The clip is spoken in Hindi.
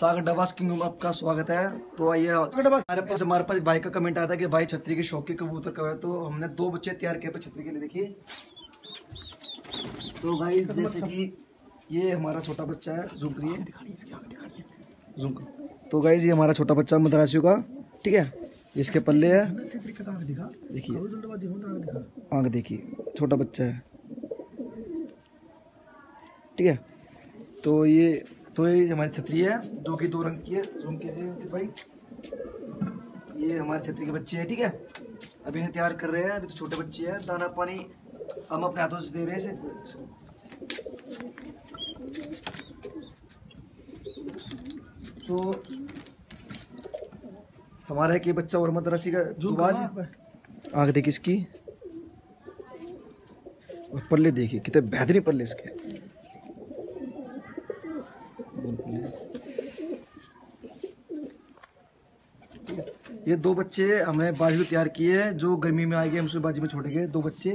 सागर डबास किंग में आपका स्वागत है। तो आइए हमारे पास भाई का कमेंट आया था कि भाई छतरी के शौक के कबूतर कब है, तो हमने 2 बच्चे तैयार किए छतरी के लिए। देखिए तो भाई जैसे कि ये हमारा छोटा बच्चा है, जूम करिए जूम कर। तो गाइस ये हमारा छोटा बच्चा मद्रासियों का, ठीक है। इसके पल्ले है, देखिए आँख देखिए, छोटा बच्चा है, ठीक है। तो ये हमारी छतरी है जो कि 2 रंग की है। जूम कीजिए भाई, ये हमारी छतरी के बच्चे हैं, ठीक है। अभी इन्हें तैयार कर रहे हैं, अभी तो छोटे बच्चे हैं। दाना पानी हम अपने हाथों से दे रहे हैं इसे। तो हमारा एक ये बच्चा और मद्रासी का दुबाज, आँख देखिए इसकी, और पल्ले देखिए कितने बेहतरीन पल्ले इसके। ये 2 बच्चे हमने बाजी में तैयार किए हैं, जो गर्मी में आएंगे हम उसे बाजी में छोड़ेंगे 2 बच्चे।